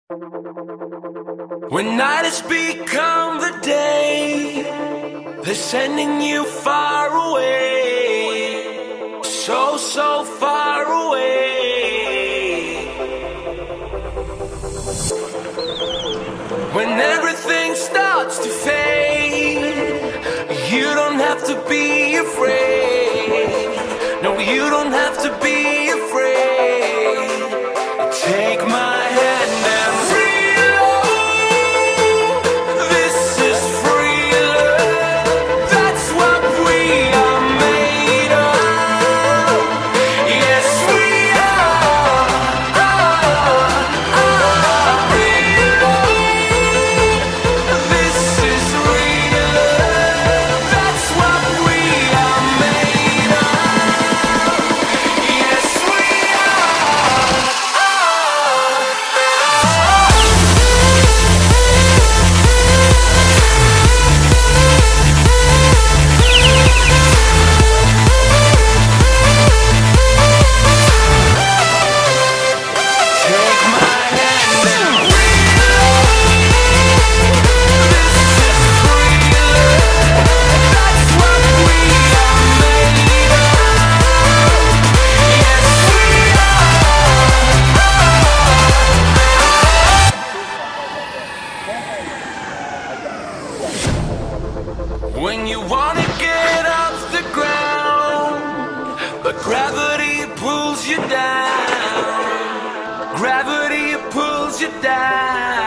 When night has become the day, they're sending you far away, so, so far away. When everything starts to fade, you don't have to be afraid. No, you don't have to be afraid. Take my hand and free love. This is free love. That's what we are made of. Yes, we are. Free love. This is real love. That's what we are made of. Yes, we are. Take my hand and free love. This is free love. That's what we are made of. Yes, we are. When you wanna get off the ground, but gravity pulls you down. Gravity pulls you down.